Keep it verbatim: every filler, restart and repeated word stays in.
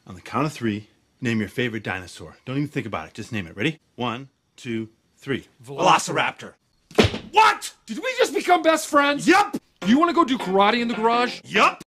On the count of three, name your favorite dinosaur. Don't even think about it. Just name it. Ready? One, two, three. Velociraptor. What? Did we just become best friends? Yup! You want to go do karate in the garage? Yup!